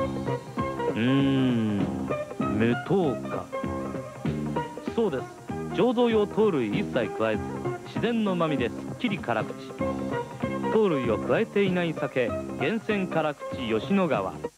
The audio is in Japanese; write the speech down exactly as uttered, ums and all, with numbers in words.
うーん、無糖か。そうです。醸造用糖類一切加えず、自然の旨味ですっきり辛口。糖類を加えていない酒、源泉辛口吉野川。